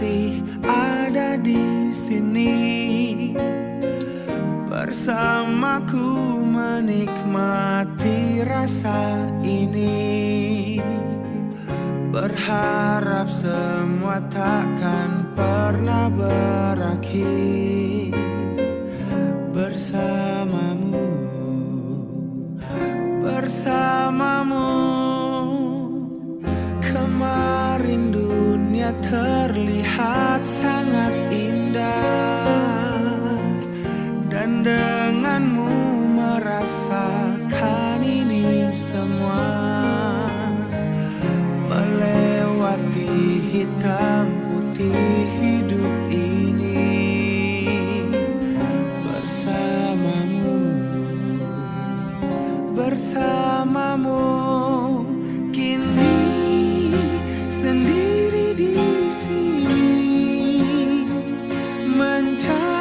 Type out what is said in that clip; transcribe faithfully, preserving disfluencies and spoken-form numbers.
masih ada di sini bersamaku menikmati rasa ini. Berharap semua takkan pernah berakhir bersamamu, bersamamu. Kemarin dunia terlihat sangat indah, dan denganmu merasakan ini semua. Melewati hitam putih hidup ini bersamamu, bersamamu. Kini sendiri di sini mencari